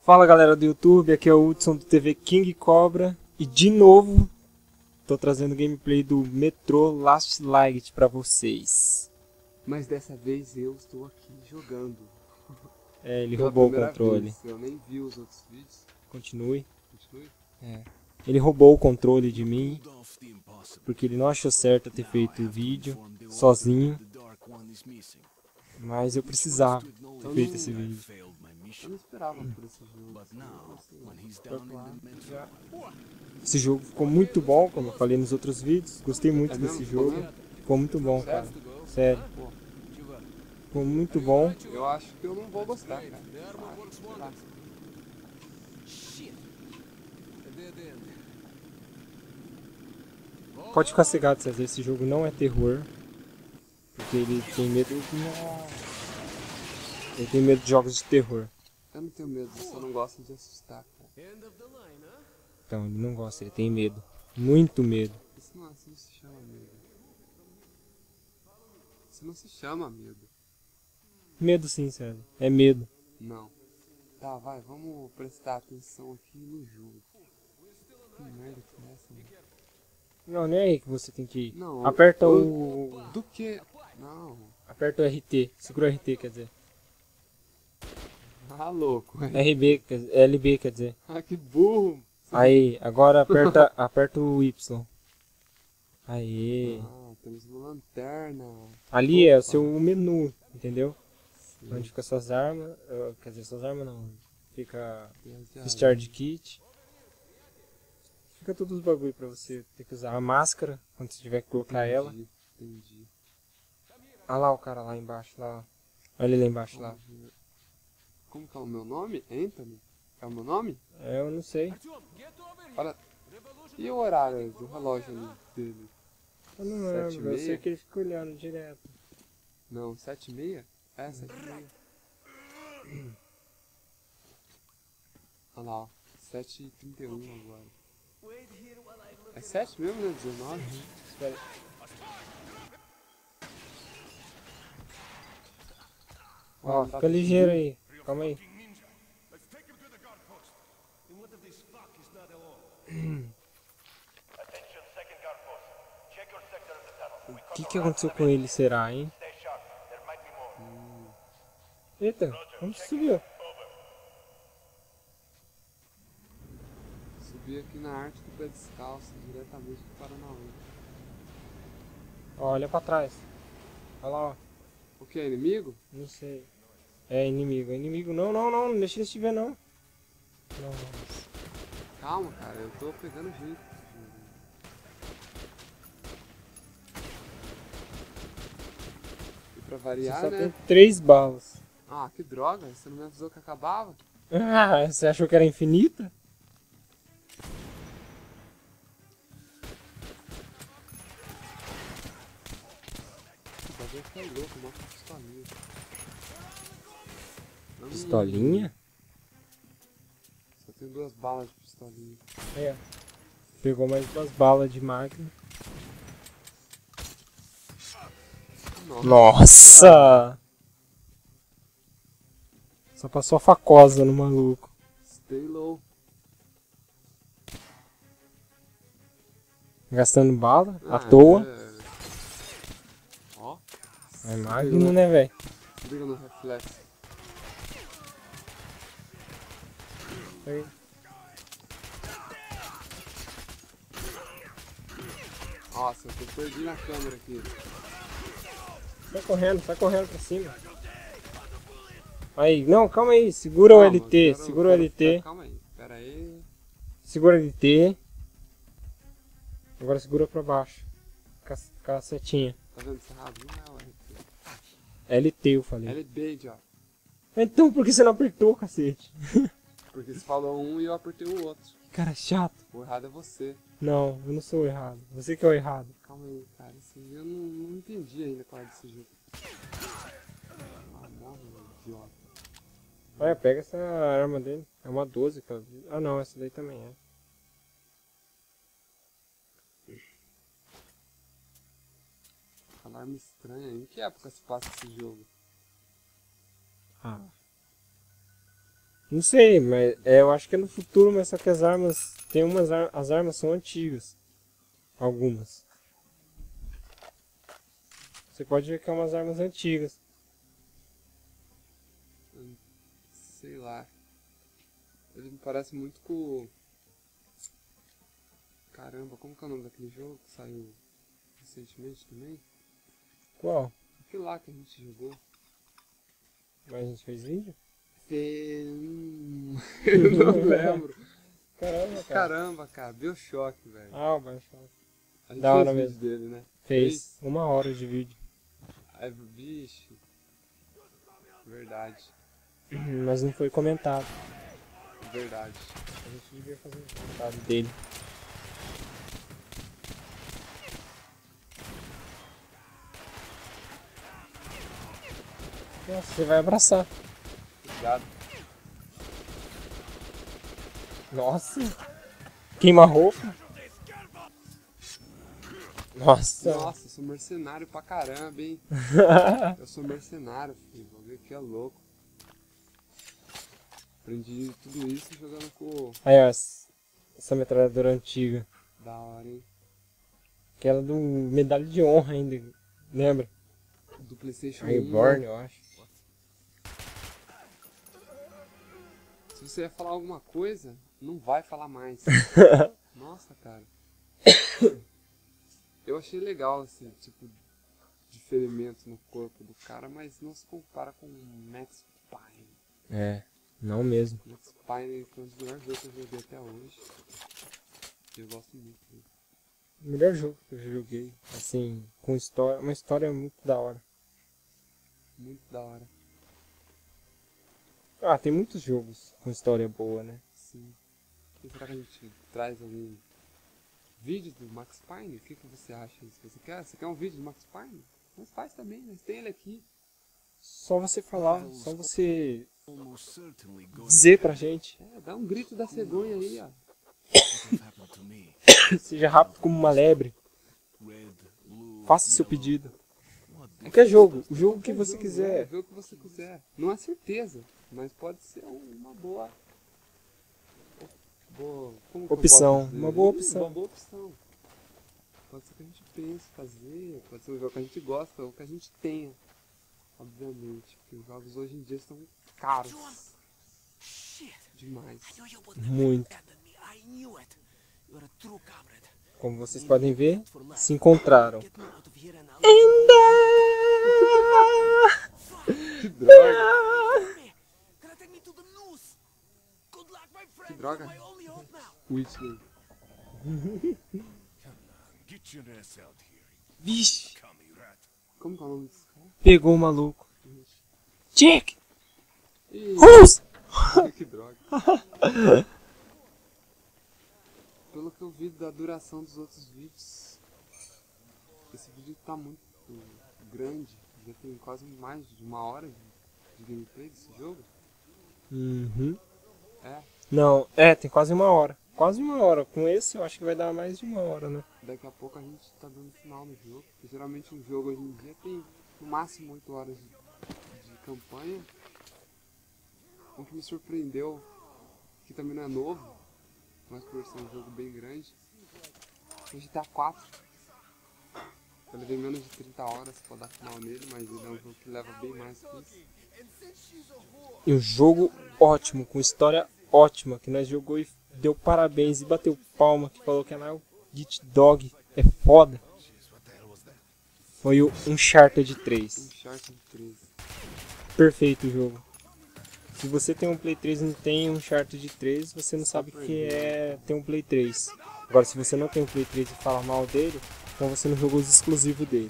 Fala galera do YouTube, aqui é o Hudson do TV King Cobra e de novo tô trazendo gameplay do Metro Last Light pra vocês. Mas dessa vez eu estou aqui jogando. É, ele Pela roubou o primeira controle. vez. Eu nem vi os outros vídeos. Continue. Continue. Ele roubou o controle de mim porque ele não achou certo eu ter feito o vídeo sozinho. Mas eu precisava ter feito esse vídeo. Eu não esperava por esse jogo. Esse jogo ficou muito bom, como eu falei nos outros vídeos. Gostei muito desse mesmo? jogo. Ficou mesmo? Ficou muito bom, cara. Sério. Pô, Ficou muito bom. eu acho que eu não vou gostar, cara. Sei lá. Pode ficar cegado, César. Esse jogo não é terror. Porque ele tem medo de... Ele tem medo de jogos de terror. Eu não tenho medo, eu só não gosto de assustar, cara. Então, ele não gosta, ele tem medo. Muito medo. Isso não se chama medo. Isso não se chama medo. Medo sim, César. É medo. Não. Tá, vai, vamos prestar atenção aqui no jogo. Que merda que é essa, mano? Não é aí que você tem que ir. Não, Aperta o... Do que? Não. Aperta o RT. Segura o RT, quer dizer. Ah, louco. RB, LB, quer dizer. Ah, que burro. Aí, agora aperta o Y. Aí. Ah, temos uma lanterna. Ali é o Opa. seu menu, entendeu? Sim. Onde fica suas armas. Quer dizer, suas armas não. Fica Tem Start Kit. Fica todos os bagulho pra você ter que usar. A máscara, quando você tiver que colocar ela. Entendi. Olha lá o cara lá embaixo, lá. Olha ele lá embaixo, lá. Como que é o meu nome? Anthony? É o meu nome? Eu não sei. Olha. E o horário do relógio ali dele? Eu não lembro, 7:30? eu sei que ele fica olhando direto. Não, 7:30? É, 7:30. Olha lá, ó. 7:31 agora. É 7 mesmo, né? 19? Espera. Ó, fica ligeiro aí. Calma aí. O que aconteceu com ele, será, hein? Eita, onde subiu? Subi aqui na arte do pé descalço, diretamente do Paranauê. Ó, olha pra trás. Olha lá, ó. O que, é inimigo? Não sei. É inimigo, é inimigo. Não, não, não, não deixa ele te ver, não. Não. Calma, cara, eu tô pegando jeito. E pra Você variar, só né? tem 3 balas. Ah, que droga, você não me avisou que acabava? Ah, você achou que era infinita? O bagulho fica louco, mostra a pistolinha. Pistolinha? Só tem 2 balas de pistolinha. É. Pegou mais 2 balas de máquina. Nossa! Só passou a facosa no maluco. Stay low. Gastando bala, à toa. É... Ó. É magno, né, velho? Liga no reflexo. Aí. Nossa, eu tô perdido na câmera aqui. Sai correndo pra cima. Aí, não, calma aí, segura o Calma, LT, segura o LT, Calma aí, pera aí. segura o LT. Agora segura pra baixo. Com a setinha. Tá vendo isso errado? Não é o RT. LT eu falei. LB, idiota. Então por que você não apertou, cacete? Porque você falou um e eu apertei o outro. Que cara chato. O errado é você. Não, eu não sou o errado. Você que é o errado. Calma aí, cara. Eu não entendi ainda qual é desse jogo. Ah, morre, idiota. Olha, pega essa arma dele. É uma 12, cara. Ah não, essa daí também é. Alarme estranha. Em que época se passa esse jogo? Ah. Não sei, mas eu acho que é no futuro, mas só que as armas. Tem umas as armas são antigas. Algumas. Você pode ver que é umas armas antigas. Sei lá. Ele me parece muito com... Caramba, como que é o nome daquele jogo que saiu recentemente também? Qual? Aquele lá que a gente jogou. Mas a gente fez vídeo? Eu não lembro. Caramba, cara. Caramba, cara. Bioshock, velho. Ah, o Bioshock. A gente Da fez hora vídeo mesmo. dele, né? Fez 1 hora de vídeo. Aí, bicho. Verdade. Mas não foi comentado. Verdade. A gente devia fazer um comentário dele. Nossa, você vai abraçar. Cuidado. Nossa. Queima a roupa. Nossa. Nossa, eu sou mercenário pra caramba, hein? Eu sou mercenário, filho. Vou ver que é louco. Aprendi tudo isso jogando com... Aí, ó. Essa metralhadora antiga. Da hora, hein? Aquela do medalha de honra ainda. Lembra? Do PlayStation 1. Reborn, Né? eu acho. Se você ia falar alguma coisa, não vai falar mais. Nossa, cara. Eu achei legal esse tipo de ferimento no corpo do cara, mas não se compara com o Max Payne. É, não mesmo. Max Payne foi um dos melhores jogos que eu joguei até hoje. E eu gosto muito dele. O melhor jogo que eu joguei. Assim, com história. Uma história muito da hora. Muito da hora. Ah, tem muitos jogos com história boa, né? Sim. E será que a gente traz algum vídeo do Max Payne? O que você acha? Você quer um vídeo do Max Payne? Nós faz também, nós tem ele aqui. Só você falar, só você dizer pra gente. É, dá um grito da cegonha aí, ó. Seja rápido como uma lebre. Faça seu pedido. Qualquer jogo, o jogo que você quiser. O jogo que você quiser. Não é certeza, mas pode ser uma boa... como que eu Opção, posso dizer? uma boa opção. Uma boa opção. Pode ser o que a gente pense fazer, pode ser um jogo que a gente gosta, ou que a gente tenha. Obviamente, porque os jogos hoje em dia estão caros. Demais. Muito. Como vocês podem ver, se encontraram. Que droga! Que droga! Whitley. Vixe, Como que é o nome desse cara? pegou o maluco. Jack! Ih, Who's? que droga. Pelo que eu vi da duração dos outros vídeos, esse vídeo tá muito grande. Já tem quase mais de 1 hora de gameplay desse jogo. Uhum. É, Não, tem quase 1 hora. Quase 1 hora. Com esse eu acho que vai dar mais de 1 hora, né? daqui a pouco a gente tá dando final no jogo. Porque geralmente um jogo hoje em dia tem no máximo 8 horas de campanha. O que me surpreendeu, que também não é novo, mas por ser um jogo bem grande, o GTA 4. Eu levei menos de 30 horas pra dar final nele, mas ele é um jogo que leva bem mais que isso. E um jogo ótimo, com história ótima, que nós jogou e deu parabéns e bateu palma, que falou que é Git Dog, é foda. Foi o Uncharted 3. Uncharted 3. Perfeito o jogo. Se você tem um Play 3 e não tem um Uncharted 3, você não sabe o que é ter um Play 3. Agora, se você não tem um Play 3 e fala mal dele, então você não jogou os exclusivos dele.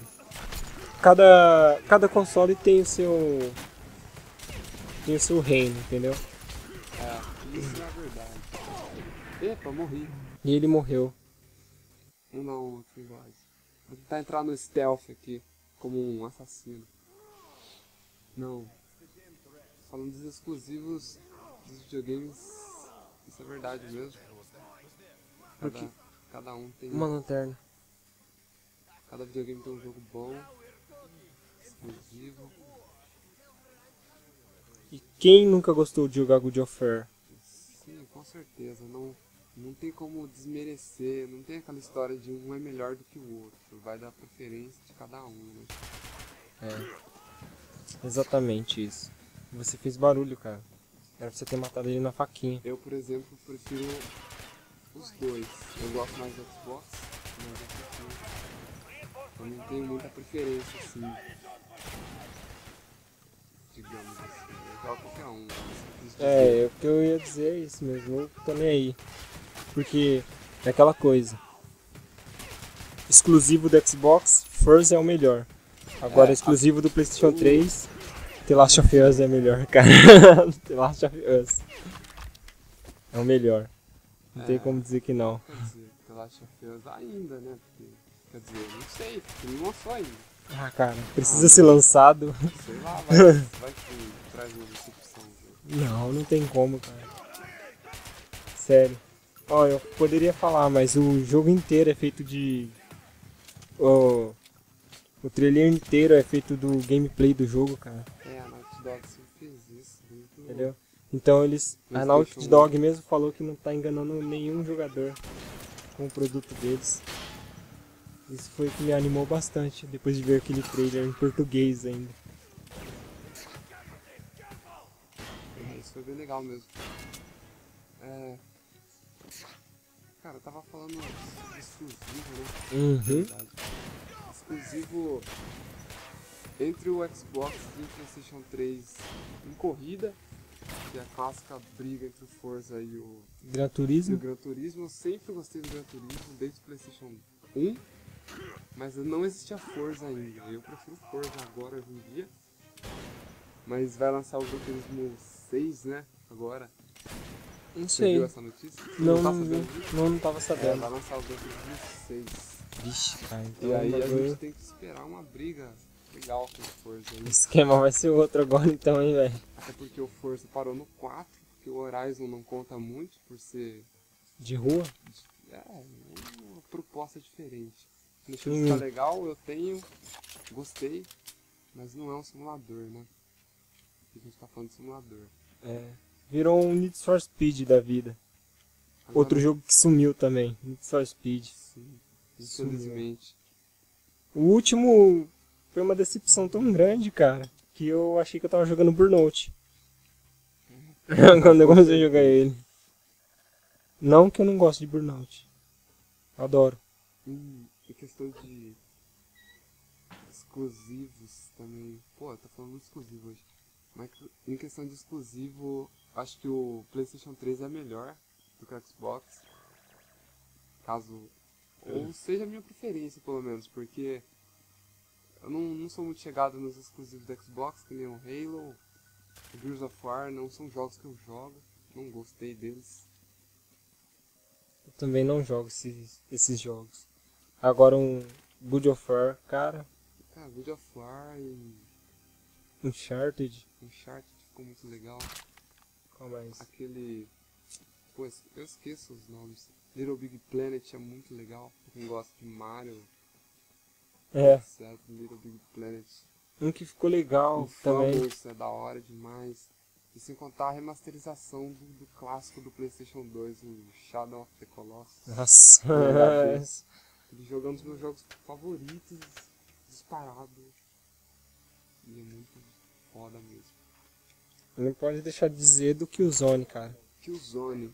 Cada console tem o seu reino, entendeu? É, isso é a verdade. Epa, morri. E ele morreu. Vamos dar um outro iguais. Vou tentar entrar no stealth aqui, como um assassino. Não. Falando dos exclusivos dos videogames, isso é verdade mesmo. Cada um tem... Uma lanterna. Cada videogame tem um jogo bom, exclusivo. E quem nunca gostou de jogar God of War? Sim, com certeza. Não tem como desmerecer, não tem aquela história de um é melhor do que o outro. Vai dar preferência de cada um, né? Exatamente isso. Você fez barulho, cara. Era pra você ter matado ele na faquinha. Eu, por exemplo, prefiro os dois. Eu gosto mais do Xbox, mas eu não tenho muita preferência, assim, digamos assim. Eu jogo qualquer um, O que eu ia dizer é isso mesmo. Eu tô nem aí. Porque é aquela coisa. Exclusivo do Xbox, Forza é o melhor. Agora, exclusivo do PlayStation 3, The Last of Us é melhor, cara. The Last of Us é o melhor. Não tem como dizer que não. Quer dizer, The Last of Us ainda, né? Porque, quer dizer, não sei, porque não lançou ainda. Ah, cara, precisa ser lançado. Sei lá, vai que traz uma decepção. Não tem como, cara. Sério. Ó, eu poderia falar, mas o jogo inteiro é feito de... O trailer inteiro é feito do gameplay do jogo, cara. A Naughty Dog sempre fez isso. Entendeu? Então a Naughty Dog mesmo falou que não tá enganando nenhum jogador com o produto deles. Isso foi o que me animou bastante, depois de ver aquele trailer em português ainda. Isso foi bem legal mesmo. Cara, eu tava falando sobre exclusivo, né? Exclusivo entre o Xbox e o PlayStation 3 em corrida, que é a clássica briga entre o Forza e o Gran Turismo. Gran Turismo. Eu sempre gostei do Gran Turismo desde o PlayStation 1, mas não existia Forza ainda. Eu prefiro Forza agora, hoje em dia. Mas vai lançar o Gran Turismo 6, né? Agora. Não Você sei. viu essa notícia? Não tava sabendo. Vai lançar o Gran Turismo 6. Vixe, cara. Então E aí a gente tem que esperar uma briga legal com o Forza aí. O esquema vai ser outro agora então, hein, velho? Até porque o Forza parou no 4, porque o Horizon não conta muito por ser... De rua? uma proposta diferente. Deixa eu ficar legal, eu tenho, gostei, mas não é um simulador, né? A gente tá falando de simulador. Virou um Need for Speed da vida. Agora, outro jogo que sumiu também, Need for Speed. Sim, infelizmente. O último foi uma decepção tão grande, cara, que eu achei que eu tava jogando Burnout. Quando eu comecei a jogar ele. Não que eu não gosto de Burnout. Adoro. Em questão de exclusivos também. Pô, eu tô falando muito exclusivo hoje. Mas em questão de exclusivo, acho que o PlayStation 3 é melhor do que o Xbox. Caso... Ou seja a minha preferência, pelo menos, porque eu não sou muito chegado nos exclusivos do Xbox, que nem o Halo, o Gears of War, não são jogos que eu jogo, não gostei deles. Eu também não jogo esses jogos. Agora um God of War, cara... God of War e... Uncharted ficou muito legal. Qual mais? Aquele... Pô, eu esqueço os nomes. Little Big Planet é muito legal. Pra quem gosta de Mario. Certo, Little Big Planet. Um que ficou legal também. É da hora demais. E sem contar a remasterização do clássico do PlayStation 2, o Shadow of the Colossus. Nossa. Ele jogando um dos meus jogos favoritos, disparado. E é muito foda mesmo. Não pode deixar de dizer do Killzone, cara. Killzone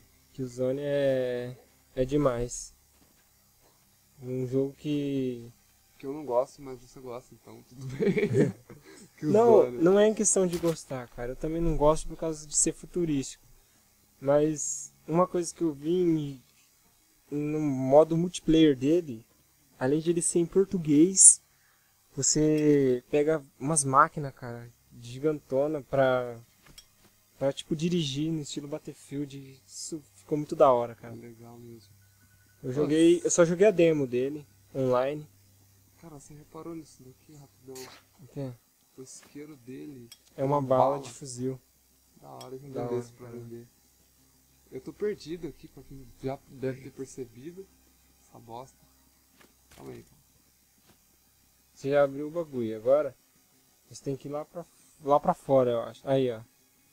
é demais. Um jogo que eu não gosto, mas você gosta, então tudo bem. Não é em questão de gostar, cara. Eu também não gosto por causa de ser futurístico. Mas uma coisa que eu vi no modo multiplayer dele, além de ele ser em português, você pega umas máquinas, cara, gigantona pra tipo dirigir no estilo Battlefield. Isso ficou muito da hora, cara. Legal mesmo. Eu só joguei a demo dele, online. Cara, você reparou nisso daqui, rapidão? O quê? O isqueiro dele é uma bala de fuzil. Da hora, eu vender isso pra vender. Eu tô perdido aqui, pra quem já deve ter percebido essa bosta. Calma aí, cara. Você já abriu o bagulho, agora você tem que ir lá pra fora, eu acho. Aí, ó.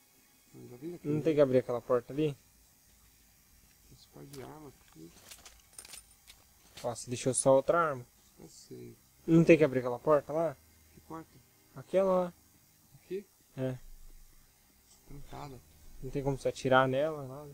Eu já vim daqui. Não tem que abrir aquela porta ali? Esse par de arma aqui. Ó, você deixou só outra arma. Eu sei. Não tem que abrir aquela porta lá? Que porta? Aquela lá. Aqui? É. Trancada. Não tem como você atirar nela, nada.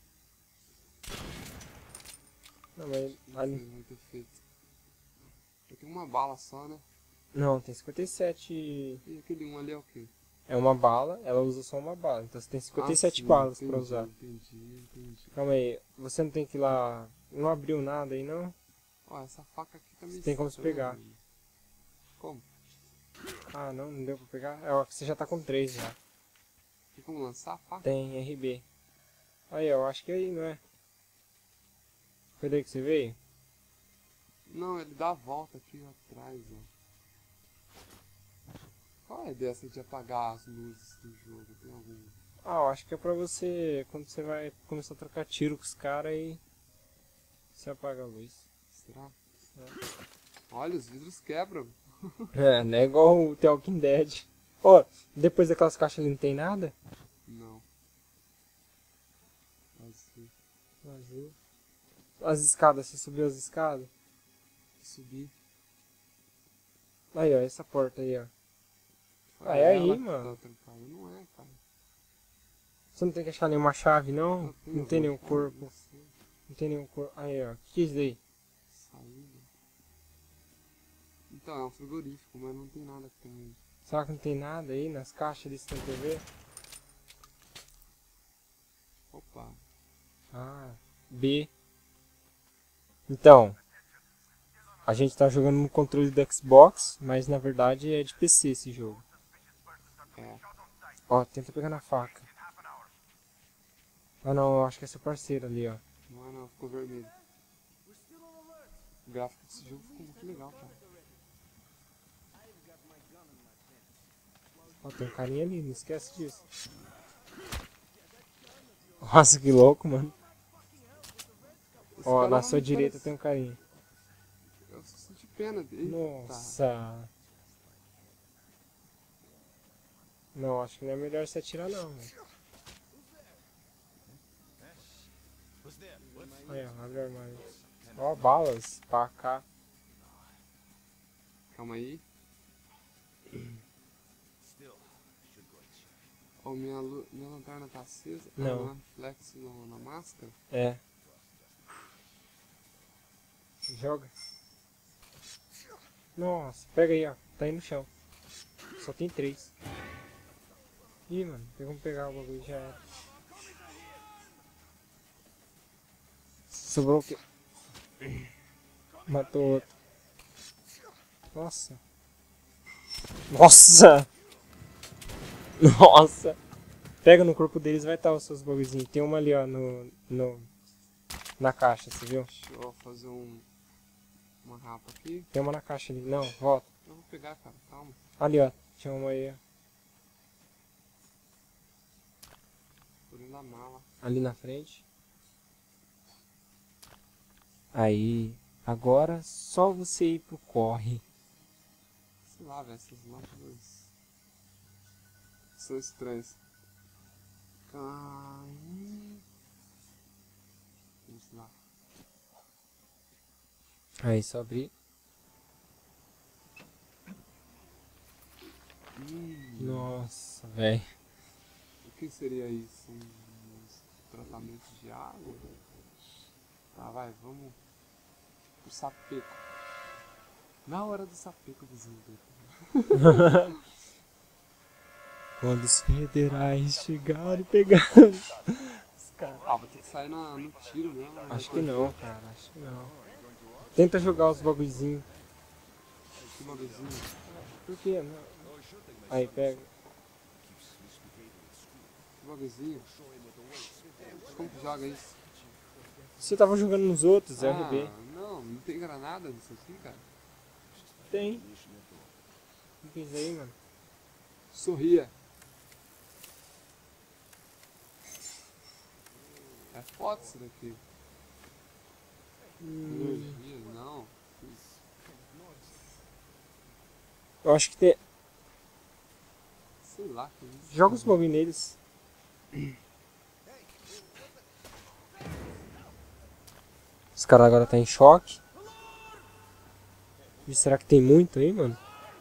Não, mas ali... Vai ter feito. Eu tenho uma bala só, né? Não, tem 57... E aquele um ali é o quê? É uma bala, ela usa só uma bala. Então você tem 57 sim, balas entendi, pra usar. Entendi. Calma aí, você não tem que ir lá... Não abriu nada aí, não? Ó, essa faca aqui tá meio Você tem como se estranha, pegar. mano. Como? Ah, não deu pra pegar? É, ó, você já tá com 3 já. Tem como lançar a faca? Tem RB. Aí, ó, eu acho que é aí, não é? Foi daí que você veio? Não, ele dá a volta aqui atrás, ó. Qual é a ideia de apagar as luzes do jogo? Tem algum... Ah, eu acho que é pra você... Quando você vai começar a trocar tiro com os caras e... Você apaga a luz. Será? Olha, os vidros quebram. É, não é igual o The Walking Dead. Ó, depois daquelas caixas ali não tem nada? Não. Vazio. Vazio. As escadas, você subiu as escadas? Subir. Aí, ó, essa porta aí, ó. Ah, é aí, ela que mano. tá trancada. Não é, cara. Você não tem que achar nenhuma chave, não? Eu tenho Não tem nenhum alguma corpo. chave, não sei. Não tem nenhum corpo. Aí, ó. O que é isso daí? Saída. Então, é um frigorífico, mas não tem nada que tem. Será que não tem nada aí nas caixas ali, você tem que ver? Opa. Ah, B. Então, a gente tá jogando no controle do Xbox, mas na verdade é de PC esse jogo. É. Ó, tenta pegar na faca. Ah não, eu acho que é seu parceiro ali, ó. Não é não, ficou vermelho. O gráfico desse jogo ficou muito legal, cara. Ó, tem um carinha ali, não esquece disso. Nossa, que louco, mano. Esse Ó, cara na não sua me direita parece- tem um carinha. Eu senti pena dele. Nossa. Não, acho que não é melhor você atirar não, velho. Aí, ó, abre o armário. Ó, balas, pra cá. Calma aí. Ó, minha lanterna tá acesa. Não. Ah, reflexo na máscara. É. Joga. Nossa, pega aí, ó. Tá aí no chão. Só tem 3. Ih, mano, tem como pegar o bagulho, já era. Sobrou o quê? Matou outro. Nossa. Nossa! Nossa! Pega no corpo deles, vai estar os seus bagulhozinhos. Tem uma ali, ó, na caixa, você viu? Deixa eu fazer uma rapa aqui. Tem uma na caixa ali. Não, volta. Eu vou pegar, cara, calma. Ali, ó. Tinha uma aí, ó. Tô dentro da mala. Ali na frente. Aí, agora só você ir pro corre. Sei lá, velho, essas lâmpadas são estranhas. Vamos lá. Aí, só abrir. Nossa, velho. O que seria isso? Tratamento de água? Tá, vai, vamos pro sapeco. Na hora do sapeco do zumbi. Quando os federais chegarem pegando os caras. Ah, vou ter que sair no tiro mesmo. Né? Acho que não, cara. Acho que não. Tenta jogar os bagulhozinhos. Que bagulhozinho. Por que não? Aí, pega. Que bagulhozinho. Como que joga isso? Você tava jogando nos outros, RB. Não tem granada nisso aqui, cara. Tem. O que é isso aí, mano? Sorria. É foto isso daqui. Energia, não. Eu acho que tem. Sei lá que isso. Joga os bagulho neles. Os caras agora tá em choque. E será que tem muito aí, mano?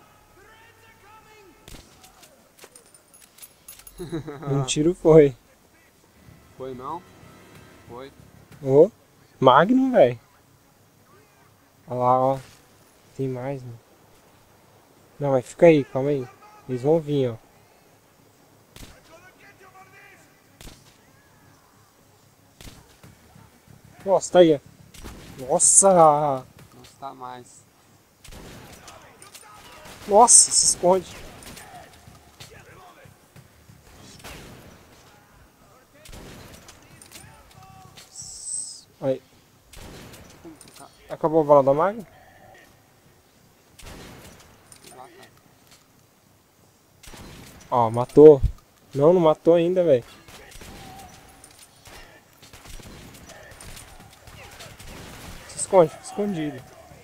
Um tiro foi. Foi não? Foi. Ô, Magnum, velho. Olha lá, ó. Tem mais, mano. Não, mas fica aí, calma aí. Eles vão vir, ó. Nossa, tá aí, ó. Nossa! Não está mais. Nossa, se esconde. Aí, Como trocar? acabou a bala da Magnum? Sei lá, cara. Ó, matou. Não, não matou ainda, velho. Se esconde, fica escondido.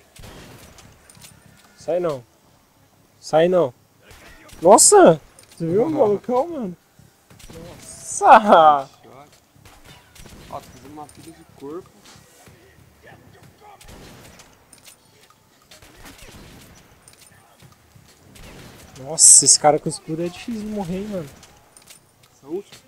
Sai não. Sai não. Nossa! Você viu o malucão, mano? Nossa! Ixi, olha. Ó, tô fazendo uma pilha de corpo. Nossa, esse cara com escudo é difícil de morrer, hein, mano. Essa última?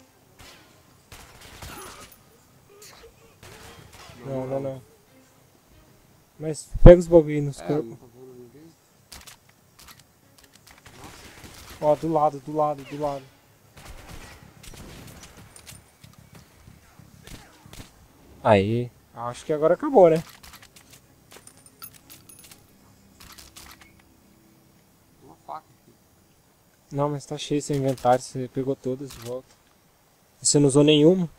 Não. Mas pega os bagulho aí nos É, corpos. não tá vendo ninguém. Ó, do lado. Aí. Acho que agora acabou, né? Uma faca aqui. Não, mas tá cheio seu inventário. Você pegou todas de volta. Você não usou nenhuma?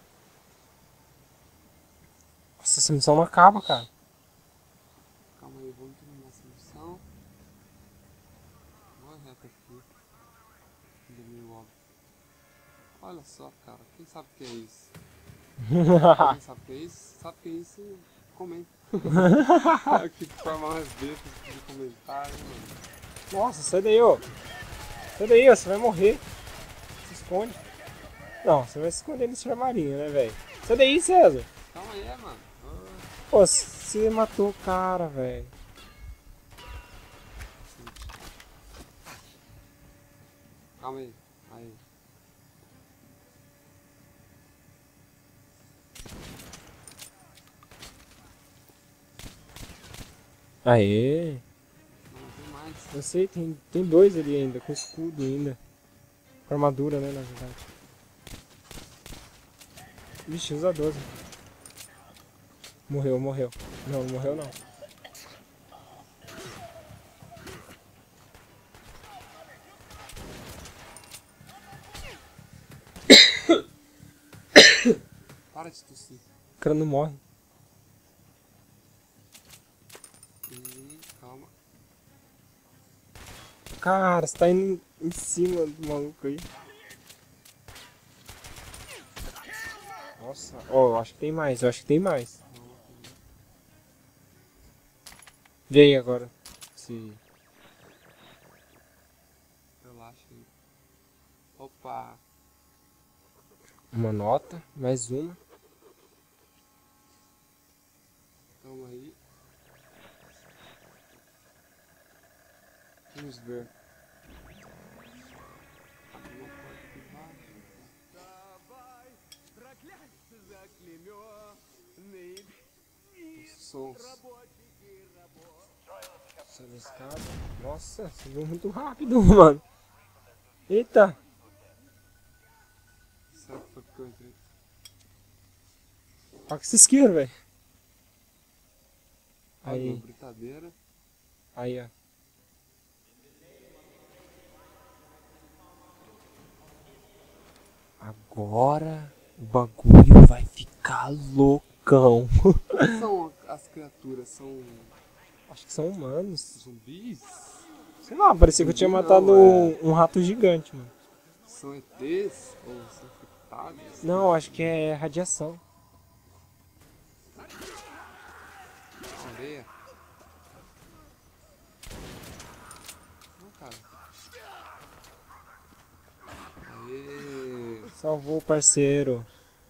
Nossa, essa missão não acaba, cara. Calma aí, vamos terminar essa missão. Vou reto aqui. Ainda meio óbvio. Olha só, cara. Quem sabe o que é isso? Alguém sabe o que é isso? Sabe o que é isso? Comenta. Que forma mais besta de comentário, mano. Nossa, sai daí, ó. Sai daí, ó. Você vai morrer. Se esconde. Não, você vai se esconder nesse armarinho, né, velho? Sai daí, César. Calma aí, mano. Pô, você matou o cara, velho. Calma aí. Aí. Aê. Não tem mais. Eu sei, tem dois ali ainda, com escudo ainda. Com armadura, né, na verdade. Vixe, usa 12. Morreu. Não morreu não. Para de tossir. O cara não morre. Calma. Cara, você tá indo em cima do maluco aí. Nossa, ó, eu acho que tem mais, Vê aí agora. Se... Relaxa aí. Opa. Uma nota, mais uma. Calma aí. Vamos ver. Abre uma porta aqui embaixo. Os sons. Sobe a escada. Nossa, subiu muito rápido, mano. Eita. Será que foi porque eu entrei? Olha que esse isqueiro, velho. Olha, uma Aí, britadeira. aí, ó. Agora o bagulho vai ficar loucão. O que são as criaturas? São Acho que são humanos. zumbis? Sei lá, parecia que eu tinha Zumbi matado não, um rato gigante, mano. São ETs? Ou são infectados? Não, acho que é radiação. Areia? Não, cara. Aê, Salvou o parceiro.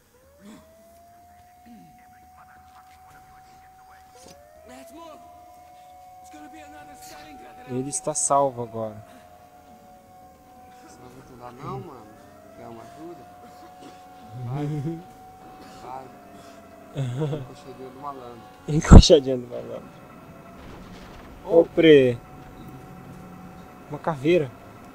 Ele está salvo agora. Você não vai ajudar não, mano? Quer uma ajuda? Vai. Vai. Encoxadinha do malandro. Encoxadinha do malandro. Ô, Pre. Uma caveira.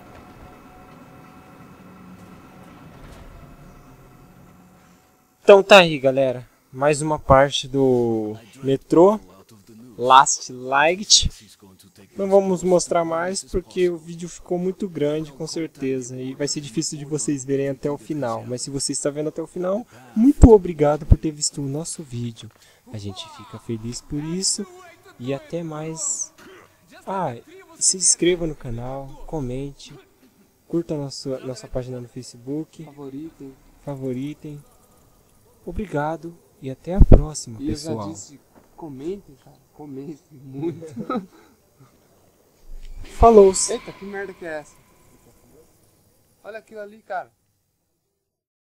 Então tá aí, galera. Mais uma parte do metrô Last Light. Não vamos mostrar mais porque o vídeo ficou muito grande, com certeza. E vai ser difícil de vocês verem até o final. Mas se você está vendo até o final, muito obrigado por ter visto o nosso vídeo. A gente fica feliz por isso. E até mais. Se inscreva no canal, comente, curta nossa página no Facebook, favoritem. Obrigado e até a próxima, pessoal. E eu já disse, comentem, cara, comentem muito. Falou! Eita, que merda que é essa? Olha aquilo ali, cara.